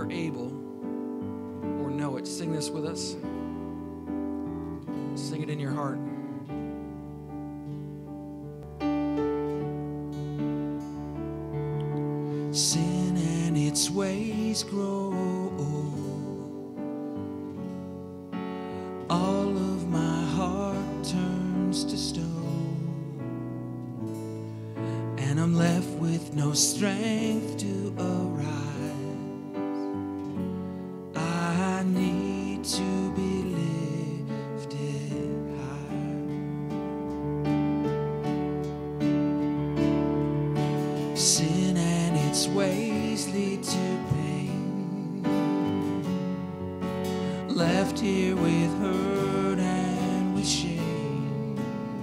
you're able or know it, sing this with us. Sing it in your heart. Sin and its ways grow. All of my heart turns to stone, and I'm left with no strength to arise. I need to be lifted high. Sin and its ways lead to pain, left here with hurt and with shame.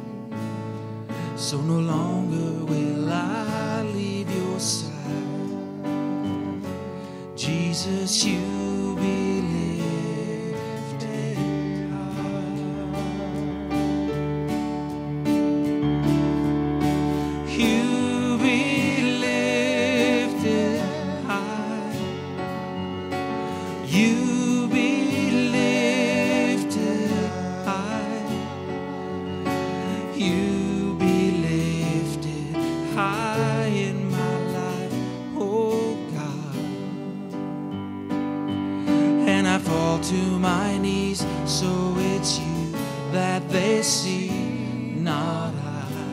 So no longer will I leave your side. Jesus, you be lifted high. You be lifted high. You be lifted high. You be lifted high in my life, oh God. And I fall to my knees, so it's you that they see, not I.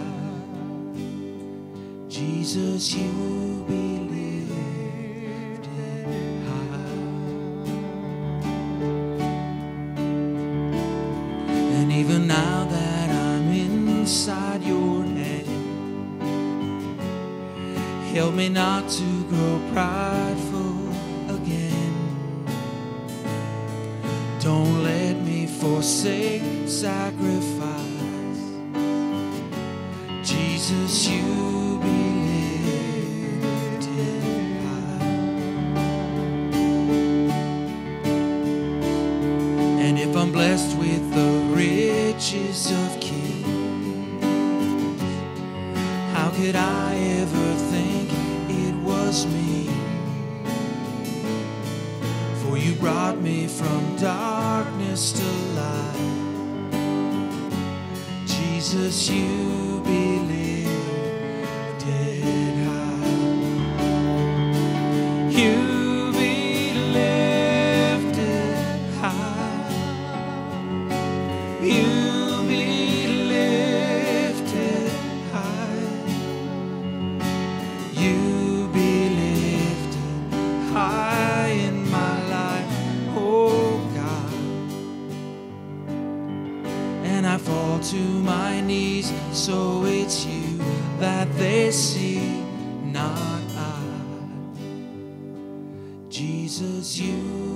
Jesus, you be lifted high. And even now that I'm inside your hand, help me not to grow prideful again. Don't let me forsake sacrifice. Jesus, you be lifted high. And if I'm blessed with the riches of kings, how could I ever think it was me? For you brought me from darkness to light. Jesus, you be lifted high. You be lifted high. You be lifted high. You be lifted high in my life, oh God. And I fall to my knees, so it's you that they see, not I. Jesus, you